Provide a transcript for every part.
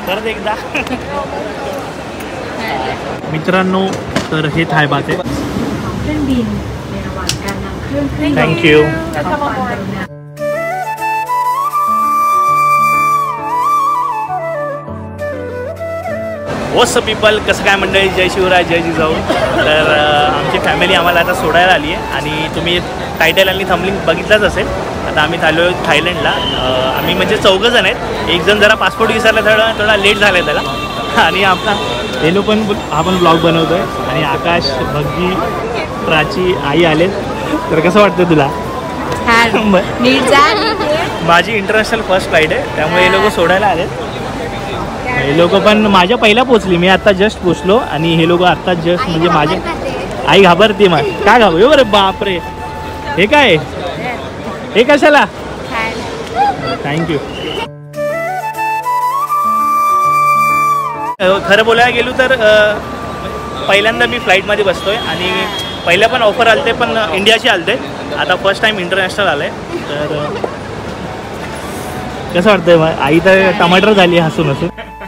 परत एकदा मित्रांनो, तर हे थाय भात आहे. थँक्यू. वॉट्स अप पीपल, कसं काय मंडळी, जय शिवराय, जय जिजाऊ. तर आमची फॅमिली आम्हाला आता सोडायला आली आहे आणि तुम्ही टायटल आणि थंबनेल बघितलंच असेल. आता आम्ही चाललो थायलंडला. आम्ही म्हणजे 4 जण आहेत. एक जण जरा पासपोर्ट विसरला, थोडा लेट झाला आहे त्याला. आणि आपला हेलो पण आपण ब्लॉग बनवतो आहे. आणि आकाश, भग्गी, प्राची, आई आलेत. तर कसं वाटतं तुला? माझी इंटरनॅशनल फर्स्ट फ्लाईट आहे, त्यामुळे हे लोक सोडायला आलेत. हे लोक पण माझ्या पहिला पोचली, मी आता जस्ट पोचलो आणि हे लोक आत्ता जस्ट म्हणजे माझे आई घाबरते. मग काय घाबरू? बरं बापरे, हे काय? हे कशाला? थँक्यू. खरं बोलायला गेलो तर पहिल्यांदा मी फ्लाईटमध्ये बसतोय आणि पहिल्या पण ऑफर आलते, पण इंडियाची आलते. आता फर्स्ट टाइम इंटरनॅशनल आलं आहे. तर कसं वाटतंय? मग आई तर टमाटर झाली हसून हसून.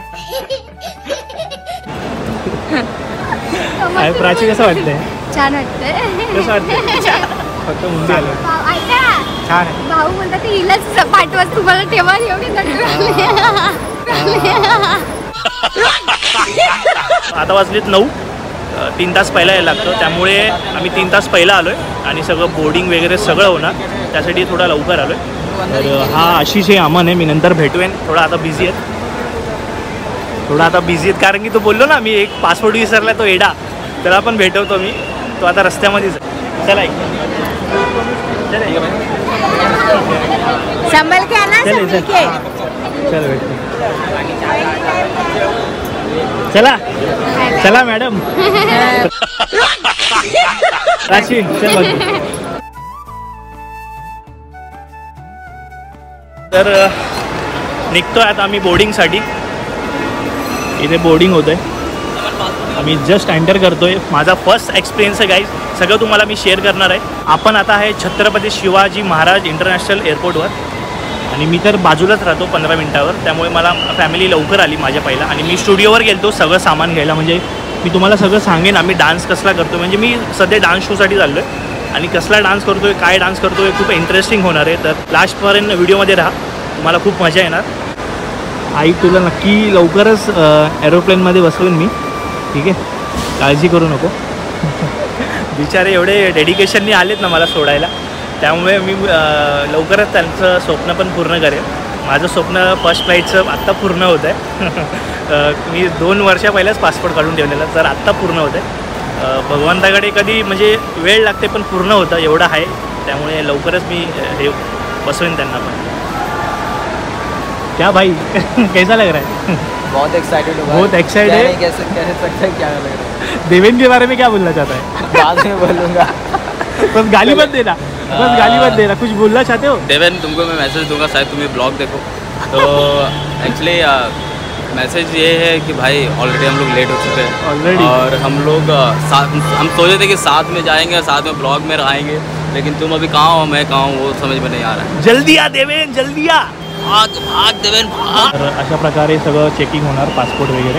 प्राची कसं वाटतंय? छान वाटतंय. कसं वाटतंय? फक्त मुंबई आलं. छान आहे. भाऊ म्हणतात हिलाच पाठवत तुम्हाला तेव्हा एवढी आता वाजलेत 9. 3 तास पहिला यायला लागतं, त्यामुळे आम्ही 3 तास पहिला आलो आहे आणि सगळं बोर्डिंग वगैरे सगळं होणार, त्यासाठी थोडा लवकर आलो आहे. तर हा आशिष आहे, अमन आहे. मी नंतर भेटून. थोडा आता बिझी आहेत, कारण की तो बोललो ना मी एक पासपोर्ट विसरला, तो एडा. त्याला पण भेटवतो मी. तो आता रस्त्यामध्येच आहे. चला संभल के आना, संभल के. चल भेटतो. चला चला मॅडम. राशी चल बघ. तर निघतोय आता आम्ही बोर्डिंगसाठी. इथे बोर्डिंग होतं आहे. आम्ही जस्ट एंटर करतोय. माझा फर्स्ट एक्सपिरियन्स आहे गाईज, सगळं तुम्हाला मी शेअर करणार आहे. आपण आता आहे छत्रपती शिवाजी महाराज इंटरनॅशनल एअरपोर्टवर आणि मी तर बाजूलाच राहतो 15 मिनिटावर, त्यामुळे मला फॅमिली लवकर आली माझ्या पहिला. आणि मी स्टुडिओवर गेलो सगळं सामान घ्यायला. म्हणजे मी तुम्हाला सगळं सांगेन आम्ही डान्स कसला करतो. म्हणजे मी सध्या डान्स शोसाठी चाललो आहे आणि कसला डान्स करतोय, काय डान्स करतोय, खूप इंटरेस्टिंग होणार आहे. तर लास्टपर्यंत व्हिडिओमध्ये राहा, तुम्हाला खूप मजा येणार. आई तुला नक्की लवकरच एरोप्लेनमध्ये बसवेन मी, ठीक आहे? काळजी करू नको. बिचारे एवढे डेडिकेशननी आलेत ना मला सोडायला, त्यामुळे मी लवकरच त्यांचं स्वप्न पण पूर्ण करेन. माझं स्वप्न फर्स्ट फ्लाईटचं आत्ता पूर्ण होतं आहे. मी 2 वर्षा पहिल्याच पासपोर्ट काढून ठेवलेला, तर आत्ता पूर्ण होतं आहे. भगवंताकडे कधी म्हणजे वेळ लागते, पण पूर्ण होतं एवढं आहे. त्यामुळे लवकरच मी हे बसवेन त्यांना पण. क्या भाई कैसा लग रहा है? बहुत एक्साइटेड हूँ. बहुत एक्साइटेड है. कह सकते हैं क्या लग रहा है. देवेन के बारे में क्या बोलना चाहता है? बाद में बोलूँगा. बस गाली मत देना, बस गाली मत देना. कुछ बोलना चाहते हो? देवेन, तुमको मैं मैसेज दूंगा, शायद तुम्हें ब्लॉग देखो. तो एक्चुअली मैसेज ये है कि भाई ऑलरेडी हम लोग लेट हो चुके हैं ऑलरेडी, और हम लोग हम सोचे थे कि साथ में जाएंगे और साथ में ब्लॉग में रहेंगे, लेकिन तुम अभी कहाँ हो, मैं कहाँ हूँ, वो समझ में नहीं आ रहा है. जल्दी आ देवेन, जल्दी आ. भाग भाग देवेन भाग. तर अशा प्रकारे सगळं चेकिंग होणार, पासपोर्ट वगैरे.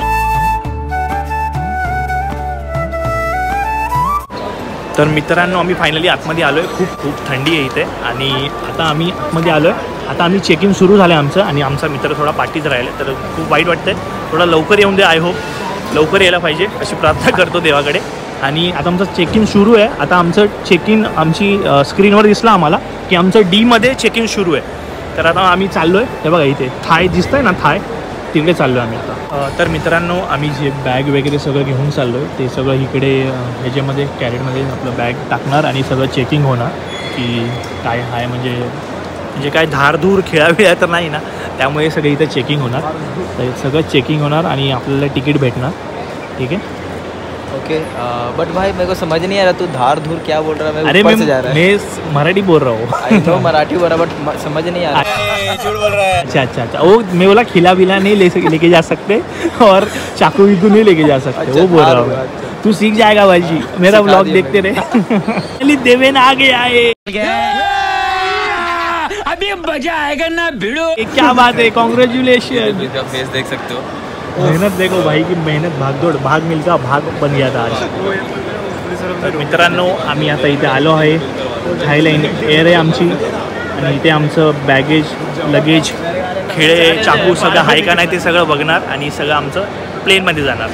तर मित्रांनो, आम्ही फायनली आतमध्ये आलो आहे. खूप थंडी आहे इथे आणि आता आम्ही आतमध्ये आलो आहे. आता आम्ही चेकिंग सुरू झालं आहे आमचं, आणि आमचा मित्र थोडा पाठीत राहिला, तर खूप वाईट वाटतं आहे. थोडा लवकर येऊन दे. आय होप लवकर यायला पाहिजे अशी प्रार्थना करतो देवाकडे. आणि आता आमचं चेकिंग सुरू आहे. आता आमचं चेकिंग आमची स्क्रीनवर दिसलं आम्हाला की आमचं डीमध्ये चेकिंग सुरू आहे. तर आता आम्ही चाललो आहे. हे बघा इथे थाय दिसतं आहे ना, थाय, तिकडे चाललो आहे आम्ही आता. तर मित्रांनो, आम्ही जे बॅग वगैरे सगळं घेऊन चाललो आहे ते सगळं इकडे ह्याच्यामध्ये कॅरेटमध्ये आपलं बॅग टाकणार आणि सगळं चेकिंग होणार की काय आहे. म्हणजे काय धारधूर खेळाबिळा तर नाही ना, त्यामुळे सगळं इथं चेकिंग होणार. तर सगळं चेकिंग होणार आणि आपल्याला तिकीट भेटणार, ठीक आहे? ओके. बट भाई मेरे को समझ नहीं आ रहा, तू धार धूर क्या बोल रहा है? अरे मैं मराठी बोल रहा हूँ. आई नो मराठी बोल रहा, बट समझ नहीं आ रहा. झूठ बोल रहा है. अच्छा. वो मैं बोला खिला बिला नहीं लेके जा सकते और चाकू विकू नहीं लेके जा सकते. वो बोल रहा हूँ. तू सीख जाएगा भाई, मेरा व्लॉग देखते रहे. देवेन आ गया है. अभी मजा आएगा ना भिड़ो। क्या बात है, कॉन्ग्रेचुलेशन। इसका फेस देख सकते हो। मेहनत देखो भाई की मेहनत, भागदौड, भाग मिल्खा भाग बन गया था आज। तर मित्रांनो आम्ही आता इथे आलो आहे, थायलंड एअर आहे आमची आणि इथे आमचं बॅगेज लगेज खेळे चाकू सगळं आहे का नाही ते सगळं बघणार आणि सगळं आमचं प्लेनमध्ये जाणार।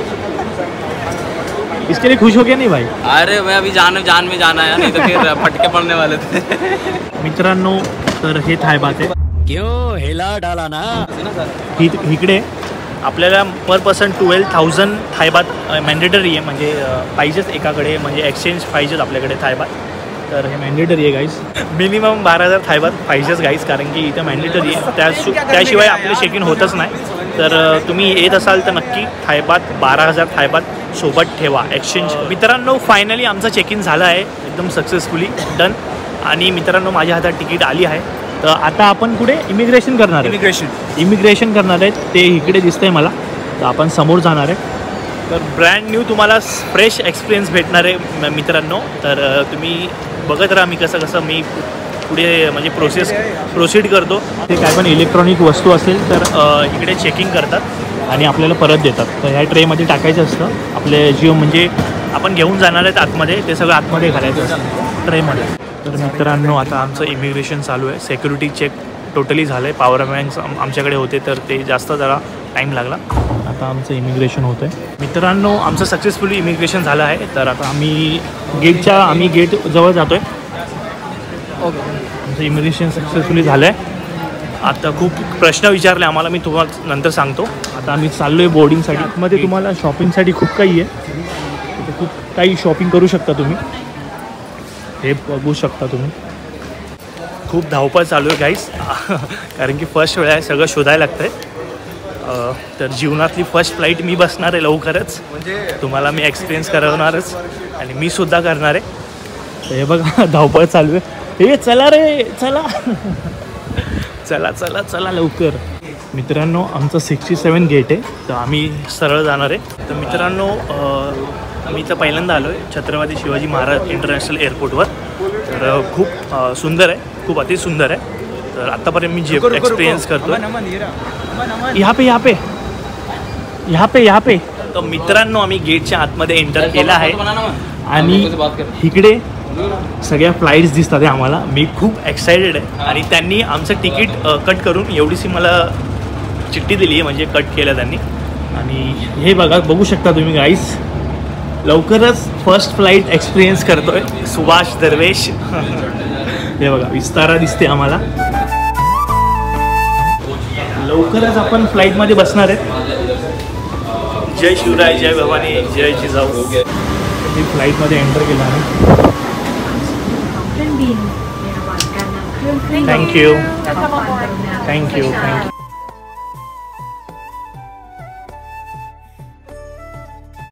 इसके लिए खुश हो गया नहीं भाई? अरे मैं अभी जान में जाना है, नहीं तो फिर फटके पड़ने वाले थे। मित्रांनो तर हे थाय बात आहे, क्यों हिला डाला ना। इकडे आपल्याला पर पर्सन 12,000 थायबात मॅन्डेटरी आहे, म्हणजे पाहिजेच एकाकडे, म्हणजे एक्सचेंज पाहिजेच आपल्याकडे थायबात, तर हे मॅन्डेटरी आहे गाईज। मिनिमम 12,000 थायबात पाहिजेच गाईज, कारण की इथं मॅन्डेटरी आहे, त्याशिवाय आपलं चेक इन होतच नाही। तर तुम्ही येत असाल तर नक्की थायबात 12,000 थायबात सोबत ठेवा एक्सचेंज। मित्रांनो फायनली आमचं चेक इन झालं आहे एकदम सक्सेसफुली डन, आणि मित्रांनो माझ्या हातात तिकीट आली आहे। तर आता आपण कुठे इमिग्रेशन करणार आहे, इमिग्रेशन करणार आहेत, ते इकडे दिसतंय मला, तर आपण समोर जाणार आहे। तर ब्रँड न्यू तुम्हाला फ्रेश एक्सपिरियन्स भेटणार आहे मित्रांनो। तर तुम्ही बघत राहा मी कसं मी पुढे म्हणजे प्रोसीड करतो। ते काय पण इलेक्ट्रॉनिक वस्तू असेल तर इकडे चेकिंग करतात आणि आपल्याला परत देतात। तर ह्या ट्रेमध्ये टाकायचं असतं आपले जिओ, म्हणजे आपण घेऊन जाणार आहेत आतमध्ये, ते सगळं आतमध्ये घालायचं असतं ट्रेमध्ये। तर मित्रांनो आता आमचं इमिग्रेशन चालू आहे, सिक्युरिटी चेक टोटली झालं आहे, पॉवर बँक्स आमच्याकडे होते तर ते जास्त जरा टाईम लागला। आता आमचं इमिग्रेशन होतं आहे मित्रांनो, आमचं सक्सेसफुली इमिग्रेशन झालं आहे। तर आता आम्ही गेट जवळ जातो आहे, आमचं इमिग्रेशन सक्सेसफुली झालं आहे। आता खूप प्रश्न विचारले आम्हाला, मी तुम्हाला नंतर सांगतो। आता आम्ही चाललो आहे बोर्डिंगसाठी, मध्ये तुम्हाला शॉपिंगसाठी खूप काही आहे, तिथे खूप काही शॉपिंग करू शकता तुम्ही, हे बघू शकता तुम्ही। खूप धावपळ चालू आहे गाईस, कारण की फर्स्ट वेळ आहे, सगळं शोधायला लागतं आहे। तर जीवनातली फर्स्ट फ्लाईट मी बसणार आहे लवकरच, तुम्हाला मी एक्सपिरियन्स करवणारच आणि मी सुद्धा करणार आहे। तर हे बघा धावपळ चालू आहे, हे चला रे चला चला चला चला लवकर। मित्रांनो आमचं 67 गेट आहे, तर आम्ही सरळ जाणार आहे। तर मित्रांनो मी तर पहिल्यांदा आलो आहे छत्रपती शिवाजी महाराज इंटरनॅशनल एअरपोर्टवर, तर खूप सुंदर आहे, खूप अतिसुंदर आहे। तर आत्तापर्यंत मी जे एक्सपिरियन्स करतो यहाँ पे। तर मित्रांनो आम्ही गेटच्या आतमध्ये एंटर केलं आहे आणि इकडे सगळ्या फ्लाईट्स दिसतात आहे आम्हाला, मी खूप एक्सायटेड आहे। आणि त्यांनी आमचं तिकीट कट करून एवढीशी मला चिठ्ठी दिली आहे, म्हणजे कट केलं त्यांनी। आणि हे बघू शकता तुम्ही गाईस, लवकरच फर्स्ट फ्लाईट एक्सपिरियन्स करतोय सुभाष दरवेश। हे बघा विस्तारा दिसते आम्हाला, लवकरच आपण फ्लाईटमध्ये बसणार आहेत। जय शिवराय, जय भवानी, जय जिजाऊ। ही फ्लाईटमध्ये एंटर केलं आम्ही। थँक्यू।